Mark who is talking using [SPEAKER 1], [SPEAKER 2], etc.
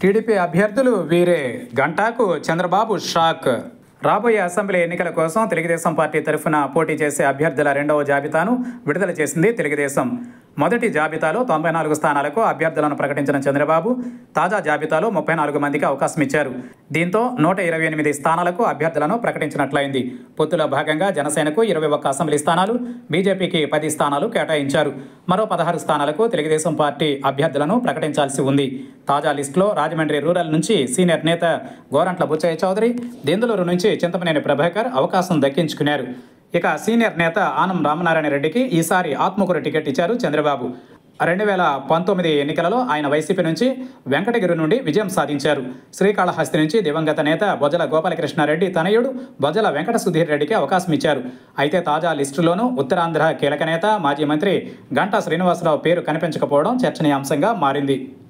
[SPEAKER 1] TDP అభ్యర్థులు వీరే గంటాకు చంద్రబాబు షాక్. రాబోయే అసెంబ్లీ ఎన్నికల కోసం తెలుగుదేశం పార్టీ తరఫున పోటీ చేసే అభ్యర్థుల రెండవ జాబితాను విడుదల చేసింది తెలుగుదేశం. మొదటి జాబితాలో 94 స్థానాలకు అభ్యర్థులను ప్రకటించిన చంద్రబాబు తాజా జాబితాలో 34 మందికి అవకాశం ఇచ్చారు. దీంతో 128 స్థానాలకు అభ్యర్థులను ప్రకటించినట్లయింది. పొత్తులో భాగంగా జనసేనకు 21 అసెంబ్లీ స్థానాలు, బీజేపీకి 10 స్థానాలు కేటాయించారు. మరో 16 స్థానాలకు తెలుగుదేశం పార్టీ అభ్యర్థులను ప్రకటించాల్సి ఉంది. తాజా లిస్టులో రాజమండ్రి రూరల్ నుంచి సీనియర్ నేత గోరంట్ల బుచ్చయ్య చౌదరి, దెందులూరు నుంచి చింతమనేని ప్రభాకర్ అవకాశం దక్కించుకున్నారు. ఇక సీనియర్ నేత ఆనం రామనారాయణ రెడ్డికి ఈసారి ఆత్మకూరు టికెట్ ఇచ్చారు చంద్రబాబు. 2019 ఎన్నికలలో ఆయన వైసీపీ నుంచి వెంకటగిరి నుండి విజయం సాధించారు. శ్రీకాళహస్తి నుంచి దివంగత నేత బొజ్జల గోపాలకృష్ణారెడ్డి తనయుడు బొజ్జల వెంకట సుధీర్ రెడ్డికి అవకాశం ఇచ్చారు. అయితే తాజా లిస్టులోనూ ఉత్తరాంధ్ర కీలక నేత మాజీ మంత్రి గంటా శ్రీనివాసరావు పేరు కనిపించకపోవడం చర్చనీయాంశంగా మారింది.